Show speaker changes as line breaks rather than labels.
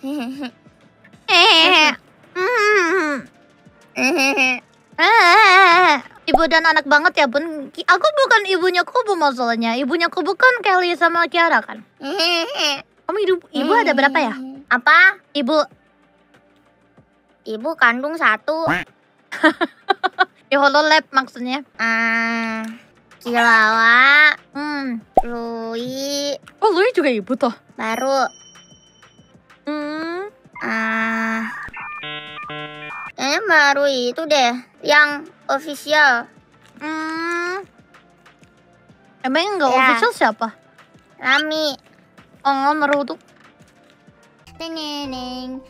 Ibu dan anak banget ya bun. Aku bukan ibunya Kubu masalahnya. Ibunya Kubu kan Kelly sama Kiara kan. Kamu ibu ada berapa ya?
Apa?
Ibu
Kandung 1.
di Hololab maksudnya.
Kilawa. Lui.
Oh, Lui juga ibu toh?
Baru. Kayaknya baru itu deh. Yang official.
Emang yang nggak official siapa?
Rami.
Oh, Naruto.
Teneneng.